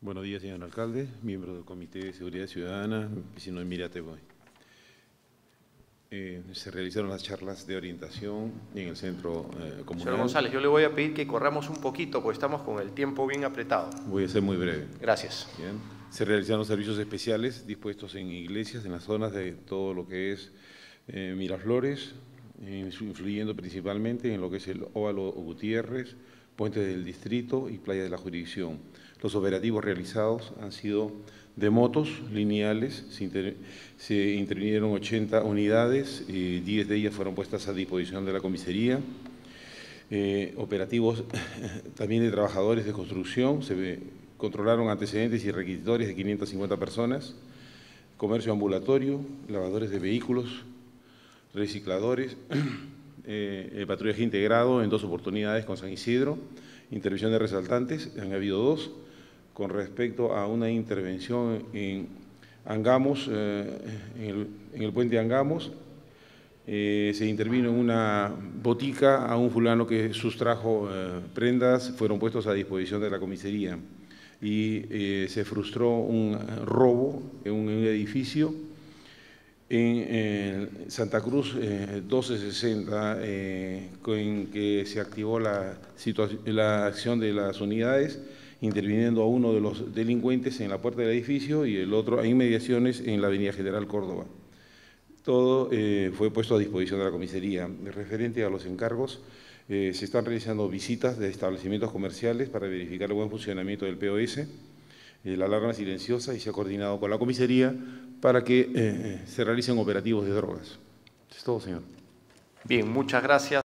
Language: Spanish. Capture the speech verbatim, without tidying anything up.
Buenos días, señor alcalde, miembros del Comité de Seguridad Ciudadana, vecino de Mirateboy. Eh, se realizaron las charlas de orientación en el centro eh, comunal. Señor González, yo le voy a pedir que corramos un poquito porque estamos con el tiempo bien apretado. Voy a ser muy breve. Gracias. Bien. Se realizaron servicios especiales dispuestos en iglesias, en las zonas de todo lo que es eh, Miraflores, eh, influyendo principalmente en lo que es el Óvalo Gutiérrez, Puente del Distrito y Playa de la Jurisdicción. Los operativos realizados han sido de motos lineales, se, inter, se intervinieron ochenta unidades, eh, diez de ellas fueron puestas a disposición de la comisaría. Eh, operativos también de trabajadores de construcción, se ve, controlaron antecedentes y requisitorios de quinientas cincuenta personas, comercio ambulatorio, lavadores de vehículos, recicladores, eh, patrullaje integrado en dos oportunidades con San Isidro, intervención de resaltantes, han habido dos. Con respecto a una intervención en Angamos, eh, en, el, en el puente Angamos, eh, se intervino en una botica a un fulano que sustrajo eh, prendas, fueron puestos a disposición de la comisaría y eh, se frustró un robo en un, en un edificio en eh, Santa Cruz eh, doce sesenta, eh, en que se activó la, la acción de las unidades, interviniendo a uno de los delincuentes en la puerta del edificio y el otro a inmediaciones en la avenida General Córdoba. Todo eh, fue puesto a disposición de la comisaría. Referente a los encargos, eh, se están realizando visitas de establecimientos comerciales para verificar el buen funcionamiento del P O S, eh, la alarma silenciosa, y se ha coordinado con la comisaría para que eh, se realicen operativos de drogas. Es todo, señor. Bien, muchas gracias.